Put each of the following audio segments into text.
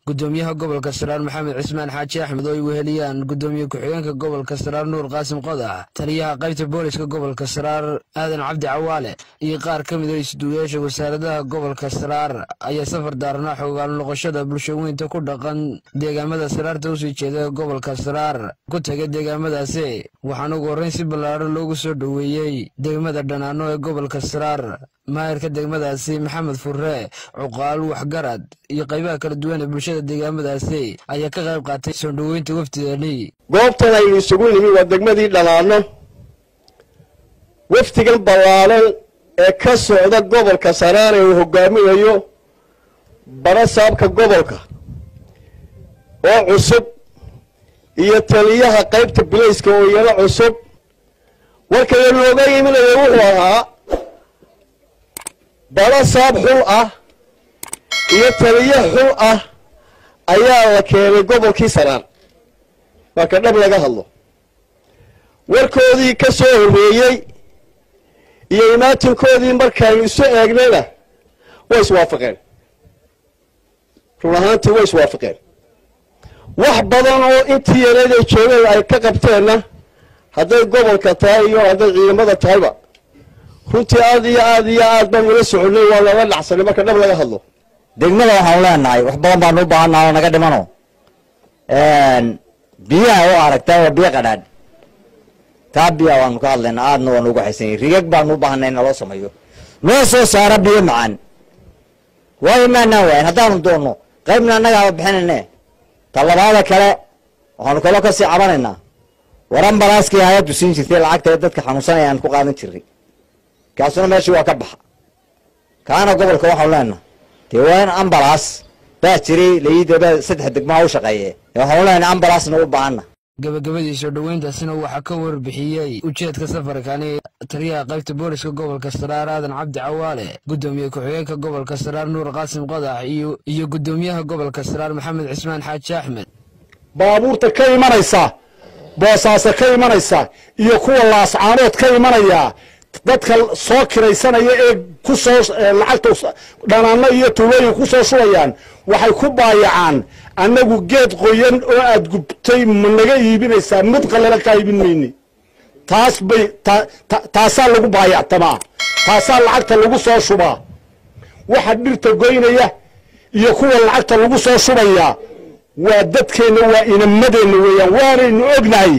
gudoomiyaha gobolka Saraar Maxamed Cismaan Xaaji Axmed oo ay weheliyaan gudoomiye ku-xigeenka gobolka Saraar Nuur Qaasim Qodax taliyaha qaybta booliska gobolka Saraar Aadan Cabdi Cawaale iyo qaar ka mid ah isduuyaasha wasaaradaha gobolka Saraar ayaa safar daarna xogaan noqoshada bulshooyinka ku dhaqan deegaamada Saraarta u sii jeeda gobolka Saraar ku tagay deegaamadaasi waxaana ugu horreyn si ballaaran loogu soo dhaweeyay deegaamada dhanaano ee gobolka Saraar maayirka degmadaasi Maxamed Furre cuqaal waxgarad iyo qaybaha kala duwan ee bulshada deegaamadaasi ayaa ka qayb qaatay soo dhaweynta wafdigeeni goobtan ay isugu yimid waa degmadii dhanaano wafdigan ballaaran ee ka socda gobolka Saraar ee uu hogaaminayo barasaabka gobolka oo cusub iyo taliyaha qaybta bilayska oo iyana cusub warkay looga yiminayo wuxuu ahaa barasaab xul ah iyo taliye xul ah ayaa la keenay gobolkii Saraar marka dhab laga hadlo warkoodii ka soo horeeyay iyo imaatinkoodii markay isu eegnayna way iswaafaqeen ruuxaantii way iswaafaqeen wax badan oo intii yareed ay joogeen ay ka qabteenna hadday gobolka tahay iyo hadday ciidamada tahayba runtii aad baan ula soconay waa laga dhacsanay marka dhab laga hadlo degmada waxaan leenahay wax badan baan u baahanahay naga dhimano biyaha oo aragtay waa biyo qadhaadh taabiya waan ka hadlaynaa aadna waan ugu xaysanay rigag baan u baahanay in loo sameeyo noo soo saara biyo macaan way maana waan hadaan doono qaybna anaga bixinayna talabaada kale waxaan kala ka sii cabanaynaa waran baraaskii hay'addu siin jirtay lacagta dadka xanuunsanayaan ku qaadan jiray kaasuna meeshii waa ka baxa kaana gobolka waxaan leenahay deewaan ambalaas baa jiray leeyidaba saddex degmo u shaqeeyay waxaan leenahay ambalaasna u baahana gabagabadii soo dhaweyntaasina waxa ka warbixiyay ujeedka safarkani taliyaha qaybta booliska gobolka Saraar Aadan Cabdi Cawaale gudoomiye ku-xigeenka gobolka Saraar Nuur Qaasim Qodax iyo gudoomiyaha gobolka Saraar Maxamed Cismaan Xaaji Axmed baabuurta ka imanaysa boosaasa ka imanaysa iyo kuwa laascaanood ka imanaya dadka soo kiraysanaya ee ku soo lacagta dhanaano iyo tuulooyin ku soo shubayaan waxay ku baayacaan annagu geed qoyan oo aad gubtay ma naga iibinaysaa mid qalala ka iibin mayni taasaa lagu baayactamaa taasaa lacagta lagu soo shubaa waxa dhirta goynaya iyo kuwa lacagta lagu soo shubaya waa dadkeena waa inamadeenna weeyaan waanaynu ognahay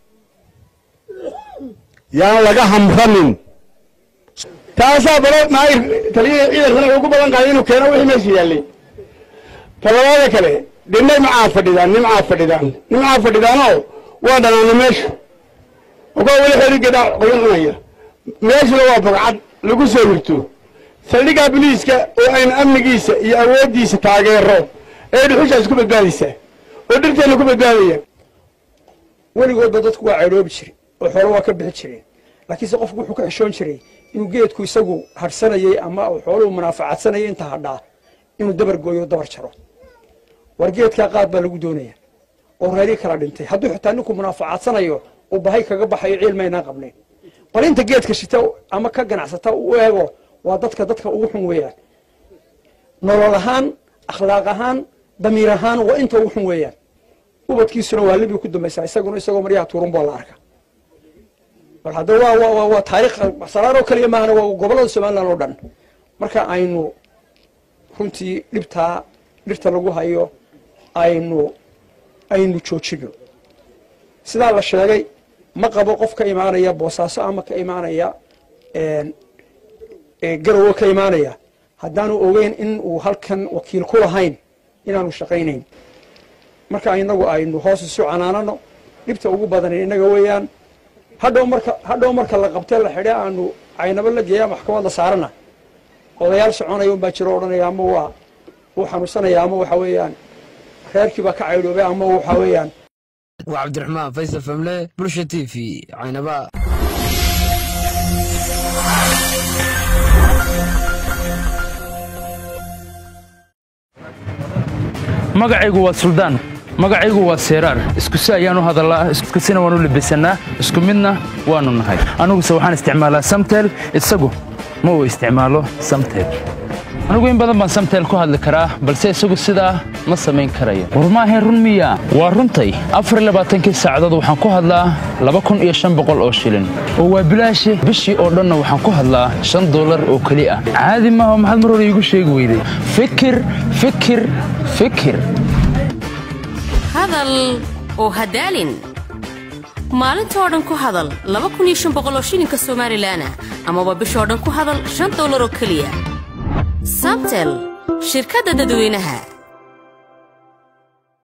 yaan laga hamranin taasaa baro maayir taliyaha ciidankana ugu badan qaaday inuu keeno wixii meesha yaallay talabaada kale dhimay macaa fadhidaanoo waa dhanaano meesha ogaa weli xerigeeda qoyan cunaya meeshuna waa bogcad lagu soo hirto saldhigga booliiska oo aynu amnigiisa iyo awooddiisa taageero ee dhuxushaas ku badbaadaysaa oo dhirteena ku badbaadaya weligoodba dadku waa ceyroobi jiray oo xoolo waa ka bixi jireen laakiinse qofku wuxuu ka xishoon jiray inuu geedku isagu harsanayay ama xooluhu munaafacaadsanayay inta hadhaa inuu dabar gooyo dabar jaro war geedkaa qaad baa lagu doonaya oo reeri kala dhintay hadduu xitaa ninku munaafacadsanayo oo bahay kaga baxayo cilmaynaan qabnayn bal inta geedka shita ama ka ganacsata u eego waa dadka ugu xun weeyaan nolol ahaan akhlaaq ahaan damiir ahaan waa inta ugu xun weeyaan ubadkiisuna waa libi ku dambaysaa isagoo maryaha tuurun boo la arka bal hadda waa taariikh Saraar oo kaliya maahana waa gobolada Soomaaliland oo dhan marka aynu runtii dhirta lagu hayo aynu joojino sidaa la sheegay ma qabo qof ka imaanaya boosaaso ama ka imaanaya garowo ka imaanaya haddaanu ogeyn in uu halkan wakiil ku lahayn inaanu shaqaynayn marka inagu aynu hoos isu canaanano dhibta ugu badan inaga weeyaan hadhow marka la qabtay la xidhay aanu caynaba la geeyaa maxkamad la saarana odayaal soconaya un baa jiro odhanaya ama waa uu xanuunsanaya ama waxa weeyaan reerkii baa ka caydhoobay ama waxa weeyaan waa Cabdiraxmaan Faysal Famle Bulsha TV caynaba magacaygu waa Suldaan magacaygu waa Saraar isku si ayaanu hadalaa isku sina waanu libisanaa isku midna waanu nahay anigu waxaan isticmaalaa Samtel isagu ma uu isticmaalo Samtel anigu in badan baan samtel ku hadli karaa balse isagu sidaa ma samayn karayo war ma ahayn run miya waa runtay 24 saacadood waxaan ku hadlaa 2500 oo shilin oo waa bilaash bishii oo dhan waxaan ku hadlaa $5 oo kali ah caadi ma aha maxaad mar hore igu sheegi weyday fikir hadal oo hadaalin maalinta oo dhan ku hadal 2500 oo shilinka Soomaaliland ama waa bishii oo dhan ku hadal $5 oo kaliya samtel shirkadda dadweynaha